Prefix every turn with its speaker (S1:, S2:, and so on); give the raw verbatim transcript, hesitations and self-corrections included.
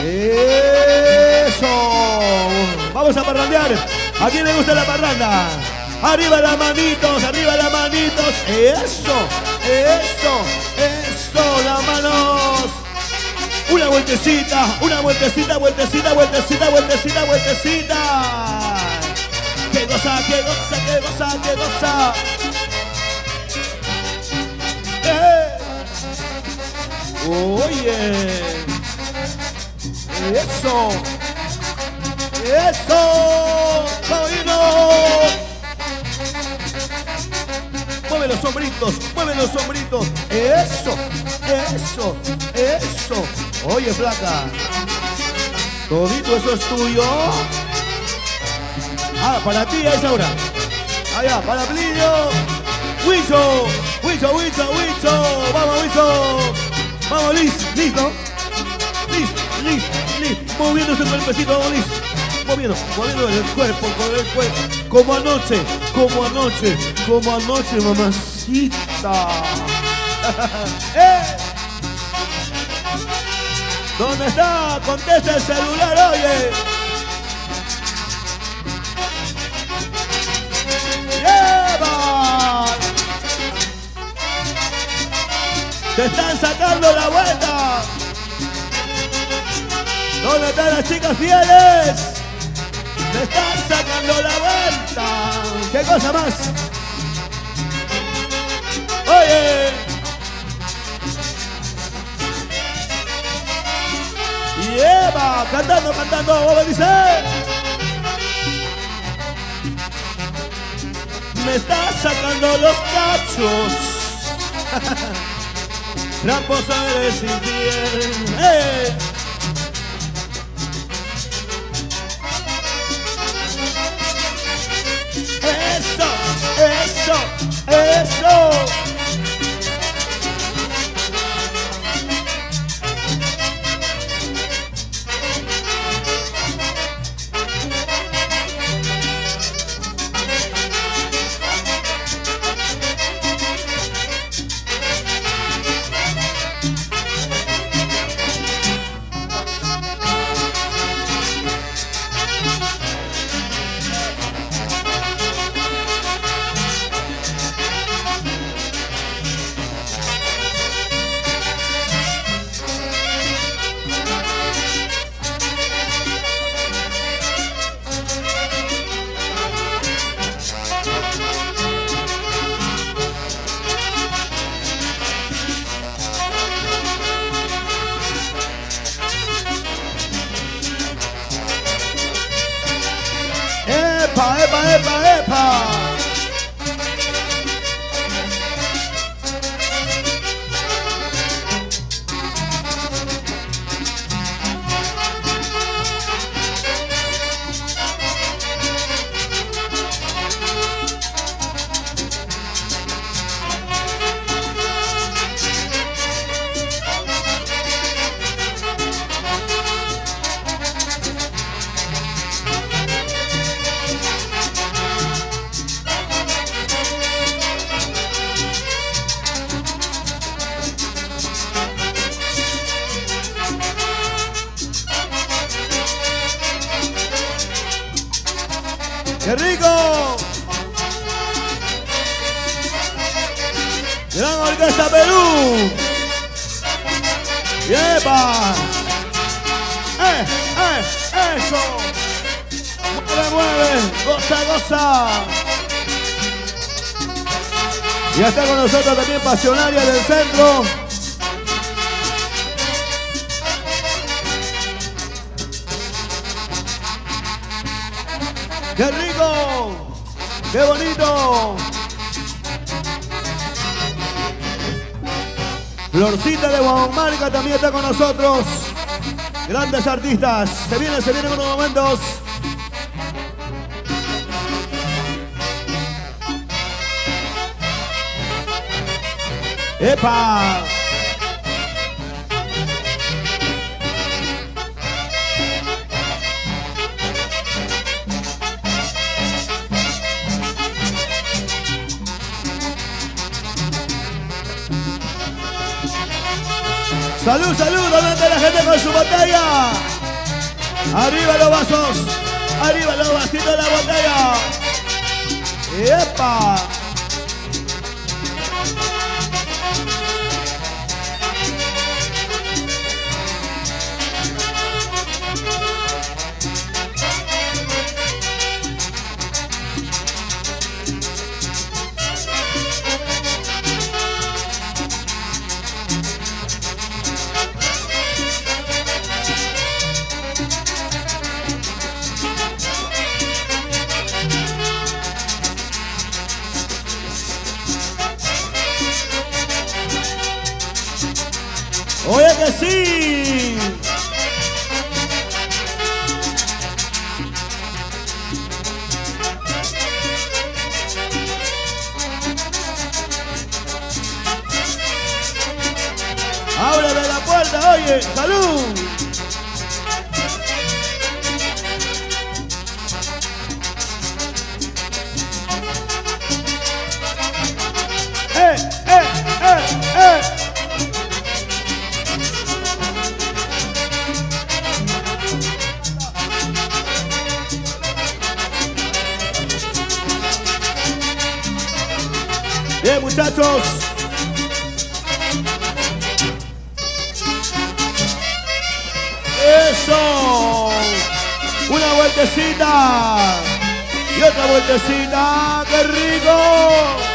S1: Eso. Vamos a parrandear. ¿A quién le gusta la parranda? Arriba las manitos, arriba las manitos. Eso, eso, eso, las manos. Una vueltecita, una vueltecita, vueltecita, vueltecita, vueltecita, vueltecita. Que goza, que goza, que goza, que goza. ¡Eh! Oye. Eso. Eso. ¡Caballero! Mueve los sombritos, mueve los sombritos. Eso, eso, eso. Oye, flaca, todito eso es tuyo. Ah, para ti es ahora. Allá, para Plinio. Wicho, Wicho, Wicho, Wicho. Vamos, Wicho. Vamos, Liz, Liz, ¿no? Liz, Liz, Liz. Moviendo ese cuerpecito, vamos, Liz. Moviendo, moviendo el cuerpo, con el cuerpo. Como anoche, como anoche, como anoche, mamacita. ¡Eh! ¿Dónde está? Contesta el celular, oye. ¡Lleva! Te están sacando la vuelta. ¿Dónde están las chicas fieles? Me están sacando la vuelta. ¿Qué cosa más? Oye. Y Eva, cantando, cantando, ¿cómo dice? Me está sacando los cachos. Tramposa eres infiel. ¡Eh! Eso, eso, eso. Epa, epa, epa, epa. ¡Qué rico! Gran Orquesta Perú. ¡Yepa! ¡Eh, eh, eso! ¡Mueve, mueve! ¡Goza, goza! Ya está con nosotros también Pasionaria del Centro. ¡Qué rico! ¡Qué bonito! Florcita de Guamarca también está con nosotros. Grandes artistas. Se vienen, se vienen unos momentos. ¡Epa! Salud, salud, ¿dónde está la gente con su botella? Arriba los vasos. Arriba los vasitos de la botella. ¡Epa! ¡Oye que sí! ¡Ábreme la puerta, oye! ¡Salud! ¡Eh, eh, eh, eh! Bien, muchachos. Eso. Una vueltecita. Y otra vueltecita. ¡Qué rico!